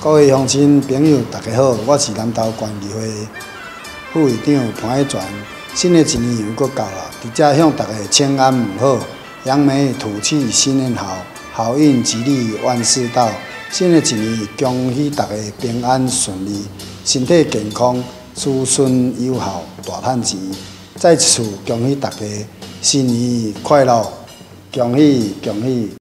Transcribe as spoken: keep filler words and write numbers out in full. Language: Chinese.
各位乡亲朋友，大家好，我是南投县议会副会长潘一全。新的一年又搁到了，伫遮向大家请安问好，扬眉吐气，新年好，好运吉利万事到。新的一年，恭喜大家平安顺利，身体健康，子孙有孝，大赚钱。再一次恭喜大家新年快乐，恭喜恭喜！